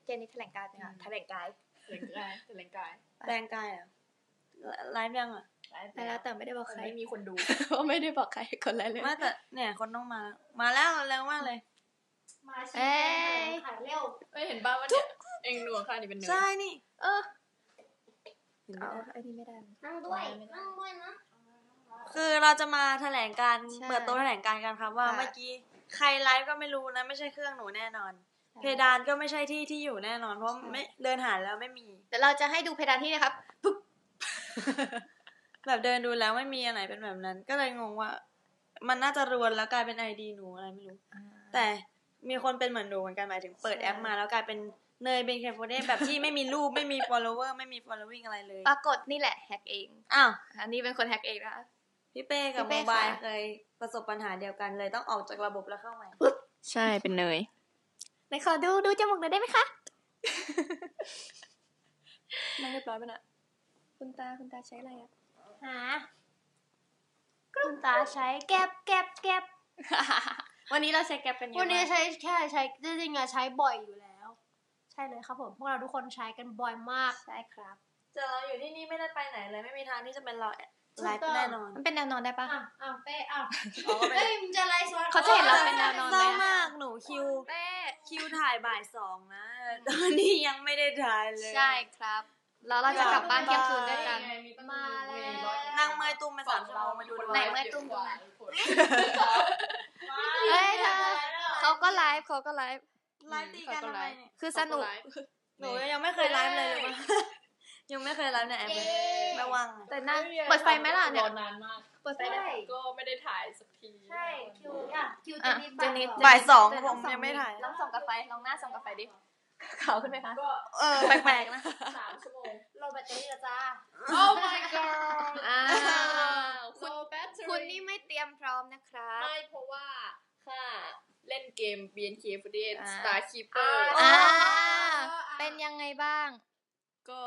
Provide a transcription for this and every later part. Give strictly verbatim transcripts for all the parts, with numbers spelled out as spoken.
เจนนี่แถลงการเนี่ยแถลงกายแถลงกายแถลงกายแถลงกายอ่ะไลฟ์ยังอ่ะไลฟ์แล้วแต่ไม่ได้บอกใครไม่มีคนดูไม่ได้บอกใครคนไรเลยไม่แต่เนี่ยคนต้องมามาแล้วเร็วมากเลยมาชิมขายเร็วไม่เห็นบ้างว่าเนี่ยเองหนูค่ะนี่เป็นเนยใช่นี่เออเอาไอ้นี่ไม่ได้นั่งด้วยนั่งด้วยนะคือเราจะมาแถลงการเปิดโต๊ะแถลงการกันครับว่าเมื่อกี้ใครไลฟ์ก็ไม่รู้นะไม่ใช่เครื่องหนูแน่นอนเพดานก็ไม่ใช่ที่ที่อยู่แน่นอนเพราะไม่เดินหาแล้วไม่มีแต่เราจะให้ดูเพดานที่นะครับปึ๊บแบบเดินดูแล้วไม่มีอันไหนเป็นแบบนั้นก็เลยงงว่ามันน่าจะรวนแล้วกลายเป็น ไอ ดี หนูอะไรไม่รู้แต่มีคนเป็นเหมือนหนูเหมือนกันหมายถึงเปิดแอปมาแล้วกลายเป็นเนยเป็นแคปโฟเดแบบที่ไม่มีรูปไม่มี follower ไม่มี following อะไรเลยปรากฏนี่แหละแฮกเองอ้าวอันนี้เป็นคนแฮกเองนะคะพี่เป้กับโมบายเคยประสบปัญหาเดียวกันเลยต้องออกจากระบบแล้วเข้าใหม่ใช่เป็นเนยไหนขอดูดูจมูกหน่อยได้ไหมคะนั่งเรียบร้อยป่ะน่ะคุณตาคุณตาใช้อะไรอ่ะหาคุณตาใช้แก๊บแก๊บแก๊บวันนี้เราใช้แก๊บกันเยอะวันนี้ใช้แค่ใช้จริงๆอะใช้บ่อยอยู่แล้วใช่เลยครับผมพวกเราทุกคนใช้กันบ่อยมากใช่ครับเจอเราอยู่ที่นี่ไม่ได้ไปไหนเลยไม่มีทางที่จะเป็นเราไลฟ์แน่นอนมันเป็นแนวนอนได้ปะอ้าวอ้าวเป้อ้าวเฮ้ยมึงจะไลฟ์สดเขาจะเห็นเราเป็นแนวนอนเศร้ามากหนูคิวเป้คิวถ่ายบ่ายสองนะตอนนี้ยังไม่ได้ถ่ายเลยใช่ครับแล้วเราจะกลับบ้านเที่ยงคืนด้วยกันมาแล้วนั่งเมื่อยตุ้มไปสามชั่วโมงมาดูไหนเมื่อยตุ้มตรงไหนเฮ้ยเธอเขาก็ไลฟ์เขาก็ไลฟ์ไลฟ์ตีกันทำไมเนี่ยคือสนุกหนูยังไม่เคยไลฟ์เลยเลยยังไม่เคยไลฟ์ในแอปเลยระวังแต่น่าเปิดไฟไหมล่ะเนี่ยนานมากเปิดไฟได้ก็ไม่ได้ถ่ายสักทีใช่คิวอ่ะคิวจะนิดบ่ายสองผมยังไม่ถ่ายลองส่องกับไฟลองหน้าส่องกับไฟดิขาวขึ้นไหมคะเออแปลกๆนะสามชั่วโมงโลแบตเตอรี่ละจ้า Oh my god อ้าวคุณคุณนี่ไม่เตรียมพร้อมนะครับไม่เพราะว่าค่ะเล่นเกม บี เอ็น เค สี่สิบเอ็ด Star Keeper อ่าเป็นยังไงบ้างก็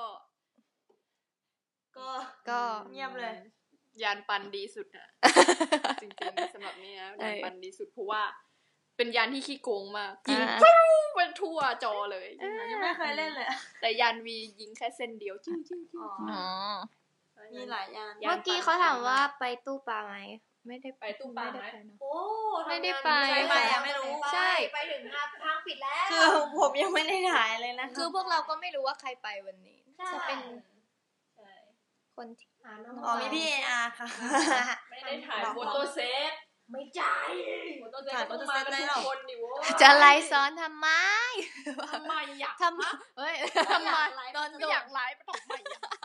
ก็ก็เงียบเลยยานปันดีสุดอะจริงๆสำหรับนี่นะยานปันดีสุดเพราะว่าเป็นยานที่ขี้โกงมากยิงปุ๊บเป็นทั่วจอเลยยังไม่เคยเล่นเลยแต่ยานวียิงแค่เส้นเดียวจิ้วจิ้วจิ้วอ๋อมีหลายยานเมื่อกี้เขาถามว่าไปตู้ปลาไหมไม่ได้ไปตู้ปลาไหมโอ้ไม่ได้ไปไปยังไม่รู้ใช่ไปถึงทางปิดแล้วคือผมยังไม่ได้ถ่ายเลยนะคือพวกเราก็ไม่รู้ว่าใครไปวันนี้จะเป็นคนที่อ๋อมีพี่เออาร์ค่ะไม่ได้ถ่ายโฟโต้เซตไม่จ่ายถ่ายโฟโต้เซตได้หรอจะไลฟ์ซ้อนทำไมทำไมอยากทำเฮ้ยทำไมตอนอยากไลฟ์ทำไม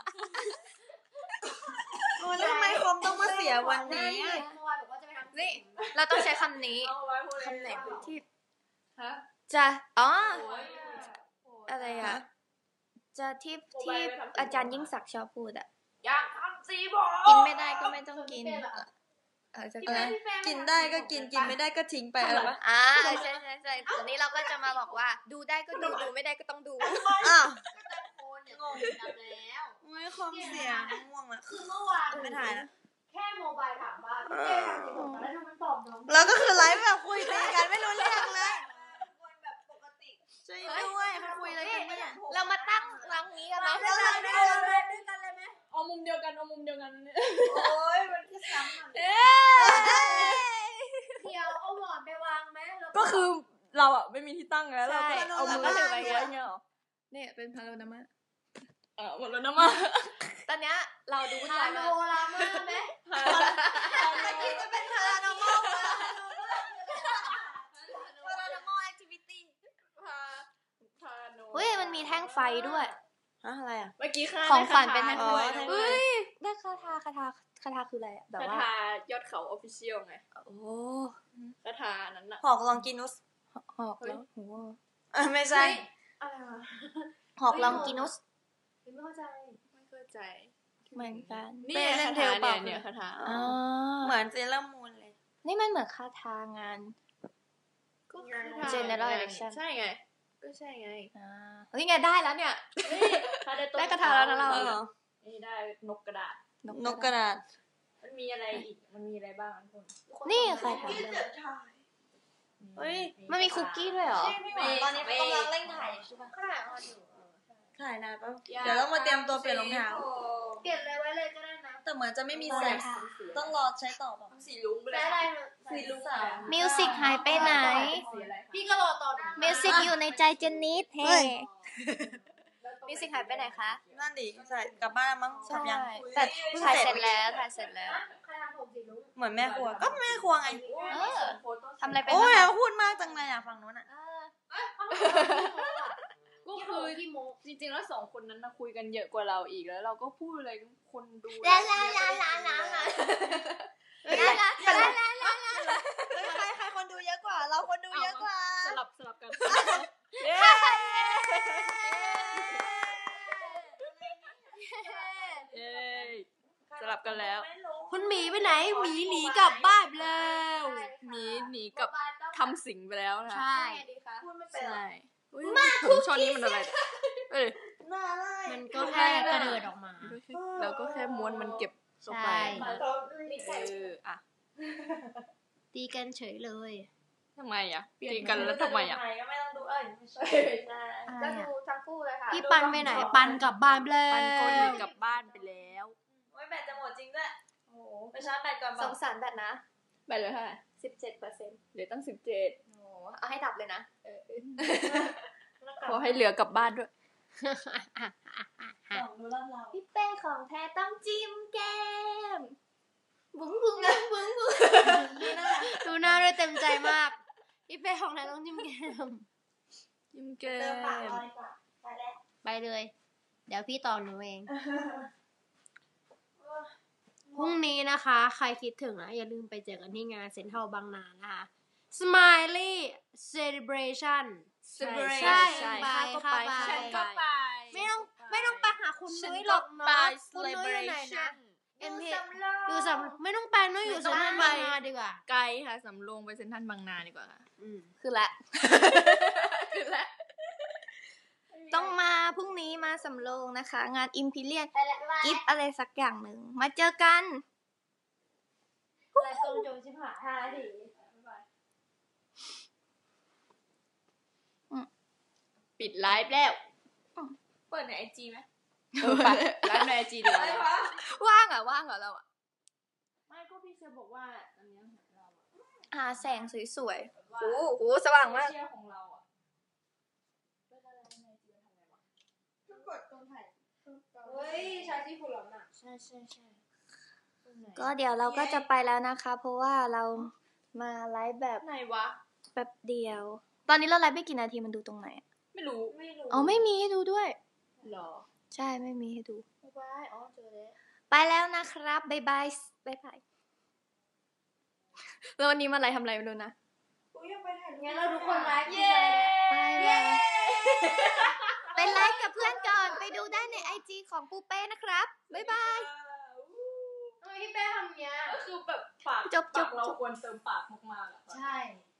โอ้แล้วทำไมคอมต้องมาเสียวันนี้นี่เราต้องใช้คำนี้คำไหนที่ฮะจะอ๋ออะไรอะจะที่ที่อาจารย์ยิ่งศักดิ์ชอบพูดอะอยากทำซีบอกินไม่ได้ก็ไม่ต้องกินเออจะกินได้ก็กินกินไม่ได้ก็ทิ้งไปอะไรวะอ่าใช่ใช่ใช่ตอนนี้เราก็จะมาบอกว่าดูได้ก็ดูดูไม่ได้ก็ต้องดูอ้าวงงจังแล้วไม่คอมเสียง่วงละคือเมื่อวานไม่ถ่ายแล้วแค่โมบายถามว่าพี่เจทำผมแล้วทำไมตอบน้องแล้วก็คือไลฟ์แบบคุยกันไม่รู้เรื่องเลยแบบปกติช่วยด้วยมาคุยอะไรกันเนี่ยเรามาตั้งรังนี้กันเนาะด้วยกันด้วยกันเลยไหมเอามุมเดียวกันเอามุมเดียวกันเนี่ยโอ้ยมันแค่ซ้ำเดี๋ยวเอาหมอนไปวางไหมก็คือเราอ่ะไม่มีที่ตั้งแล้วเราก็เอามือถือไว้เงี้ยเงี้ยหรอเนี่ยเป็นพาโนรามาเออหมดแล้วนะมาตอนเนี้ยเราดูพาโนรามาไหมเมื่อกี้จะเป็นพาราโนมอลพาราโนมอลแอคทิวิตี้พาพาโนเฮ้ยมันมีแท่งไฟด้วยฮะอะไรอ่ะเมื่อกี้ค่าของขวัญเป็นแท่งไฟเฮ้ยได้คาถาคาถาคาถาคืออะไรอ่ะแบบว่าคาถายอดเขาออฟฟิเชียลไงโอ้คาถานั้นน่ะหอกลองกินุสหอกแล้วโหเออไม่ใช่อะไรวะหอกลองกินุสไม่เข้าใจไม่เข้าใจเหมือนกันนี่คาถาเนี่ยเนี่ยคาถาอ๋อเหมือนเซเลอร์มูนเลยนี่มันเหมือนคาถางานก็ General Election ใช่ไงก็ใช่ไงอ่าเฮ้ยไงได้แล้วเนี่ยได้คาถาแล้วนะเรานี่ได้นกกระดาษนกกระดาษมันมีอะไรอีกมันมีอะไรบ้างทุกคนนี่ใครทำเฮ้ยมันมีคุกกี้ด้วยเหรอตอนนี้กำลังเร่งถ่ายใช่ปะขนาดถ่ายนานปะเดี๋ยวต้องมาเตรียมตัวเปลี่ยนรองเท้าเปลี่ยนเลยไว้เลยก็ได้นะแต่เหมือนจะไม่มีแสงต้องรอใช้ต่อป่ะสีลุ้งไปเลได้ยได้สีลุงสามมิวสิกหายไปไหนพี่ก็รอตอนมิวสิกอยู่ในใจเจนนิสเฮ้มิวสิกหายไปไหนคะนั่นดิใส่กลับบ้านมั้งทำยังแต่ถ่ายเสร็จแล้วถ่ายเสร็จแล้วใครทำผมสีลุ้งเหมือนแม่ครัวก็แม่ครัวไงเออทำอะไรไปโอ้ยบ้างพูดมากจังเลยอ่ะฝั่งนู้นอ่ะเออก็คือจริงๆแล้วสองคนนั้นนะคุยกันเยอะกว่าเราอีกแล้ว เราก็พูดอะไรคนดูลาลาลาลาลาลาลาลาลาลาใครใครคนดูเยอะกว่า เราคนดูเยอะกว่าสลับสลับกันเย้เย้สลับกันแล้วคุณหมีไปไหนหมีหนีกลับบ้านไปแล้วหนีหนีกับทำสิงไปแล้วนะใช่พูดไม่เป็นใช่มาคุกช่อนี้มันอะไรเอ้ยน่าไล่มันก็แค่กระเดิดออกมาเราก็แค่ม้วนมันเก็บเข้าไปใช่เอออะตีกันเฉยเลยทำไมอ่ะตีกันแล้วทำไมอ่ะก็ไม่ต้องดูเอ้ยไม่ใช่ก็ดูทั้งคู่เลยค่ะพี่ปันไปไหนปันกลับบ้านไปแล้ปันเขาหนีวกลับบ้านไปแล้วโอ้ยแบตจะหมดจริงด้วยโอ้โหไปชาร์จแบตก่อนสบอกงสารแบบนะไปเลยเท่าไหร่สิบเจ็ดเปอร์เซ็นต์เหลือตั้งสิบเจ็ดโอ้เอาให้ดับเลยนะขอให้เหลือกลับบ้านด้วยสองดูลาดเราพี่เป้ของแท้ต้องจิ้มแก้มบุ้งบุ้งบุ้งบุ้งดูหน้าด้วยเต็มใจมาก พี่เป้ของไหนต้องจิ้มแก้มยิ้มแก้เติมปากมลอยกว่าไปแล้วไปเลย เดี๋ยวพี่ต่อหนูเอง พรุ่งนี้นะคะ ใครคิดถึงนะอย่าลืมไปเจอกันที่งานเซ็นทรัลบางนานะคะ Smiley Celebration ใช่ใช่ไปข้าก็ไปเข้าไปฉันก็ไปไม่ต้องไม่ต้องไปหาคุณฉันนุ้ยหรก็อกไปเนาะคุณนุ้ยอยู่ไหนนะ celebration เอ็มพีอยู่สำไม่ต้องไปนุ้ยอยู่สำนักงานดีกว่าไกลค่ะสำโรงไปเซ็นทรัลบางนาดีกว่าค่ะอืมคือละคือแล้วต้องมาพรุ่งนี้มาสำโรงนะคะ งานอิมพีเรียนไปแล้วไปกิฟอะไรสักอย่างหนึ่งมาเจอกันแล้วตรงจงชิบหายห้าทีปิดไลฟ์แล้วเปิดในไอจีไหมเออไปไลฟ์ในไอจีดีกว่าว่างอ่ะว่างเหรอเราอ่ะไม่ก็พี่เชอบอกว่าอันนี้ของเราอะหาแสงสวยๆโอ้โหสว่างมากเชื่อของเราอ่ะกดตรงถ่ายเฮ้ยชาที่คุณหลอนอ่ะใช่ใช่ใช่ก็เดี๋ยวเราก็จะไปแล้วนะคะ เพราะว่าเรามาไลฟ์แบบไหนวะแบบเดียว ตอนนี้เราไลฟ์ไม่กี่นาทีมันดูตรงไหนอะไม่รู้ไม่รู้อ๋อไม่มีให้ดูด้วยหรอใช่ไม่มีให้ดูไม่ไปอ๋อเจอแล้วไปแล้วนะครับบ๊ายบายบ๊ายบายแล้ววันนี้มาอะไรทำอะไรไม่รู้นะอุ้ยยังไปถ่ายรูปงั้นเราทุกคนไลฟ์เย้ไปเลยไปไลฟ์กับเพื่อนก่อนไปดูได้ในไอจีของปูเป้นะครับบ๊ายบายทำไมพี่เป้ทำเงี้ยคือแบบปากจบจบปากเราควรเติมปากมากๆอะใช่